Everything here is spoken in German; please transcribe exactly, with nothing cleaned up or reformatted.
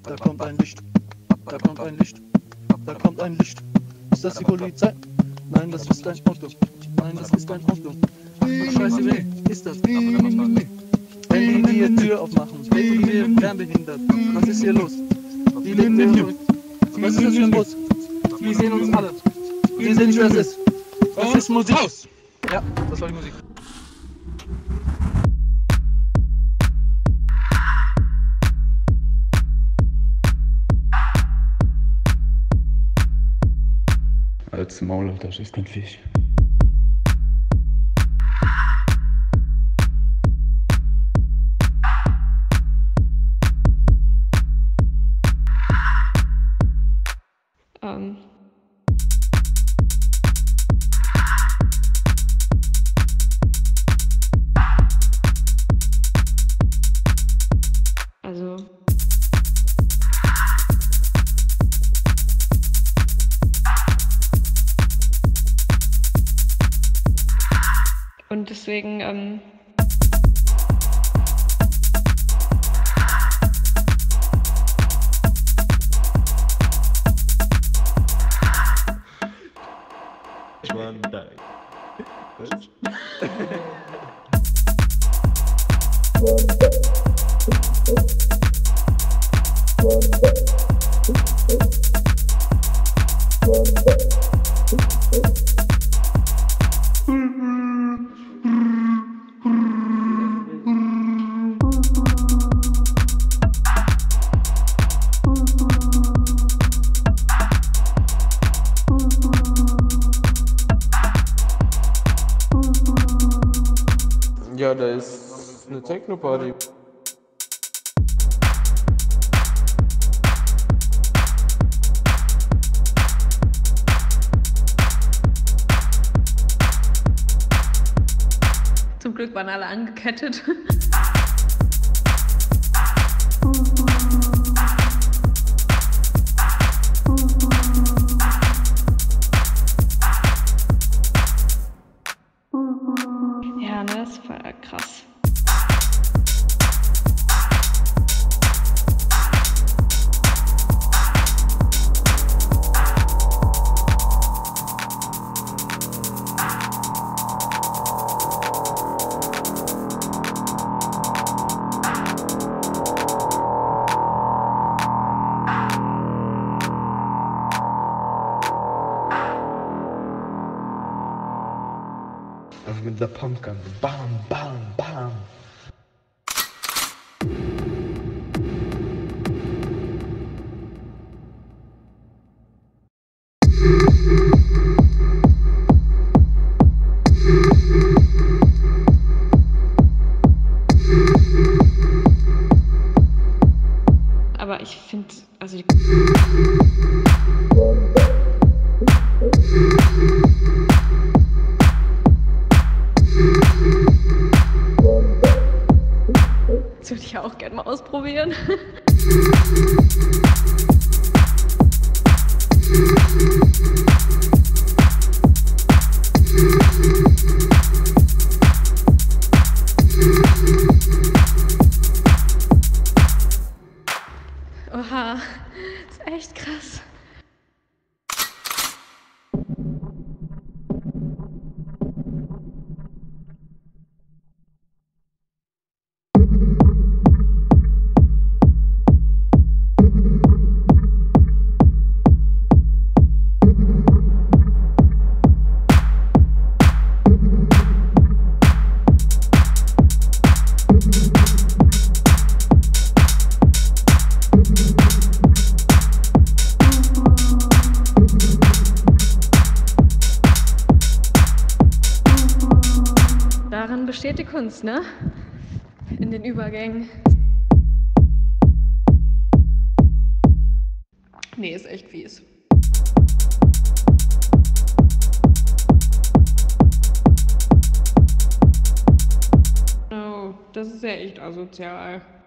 Da kommt ein Licht. Da kommt ein Licht. Da kommt ein Licht. Ist das die Polizei? Nein, das ist ein Auto. Nein, das ist ein Auto. Ach du Scheiße, wer ist das? Wenn die die Tür aufmachen, denken wir fernbehindert. Was ist hier los? Die legen wir zurück. Was ist das für ein Bus? Die sehen uns alle. Wir sehen nicht, wer es ist. Das ist Musik. Ja, das war die Musik. Als Maul, Alter, das ist kein Fisch. Ähm. Also. Und deswegen, ähm. One day. Was? Ja, da ist eine Techno-Party. Zum Glück waren alle angekettet. Ja, ne, das war krass. Also mit der Pumpgun. Bam, bam, bam. Aber ich finde, also die das würde ich auch gerne mal ausprobieren. Oha, das ist echt krass. Darin besteht die Kunst, ne? In den Übergängen. Nee, ist echt fies. Oh, das ist ja echt asozial.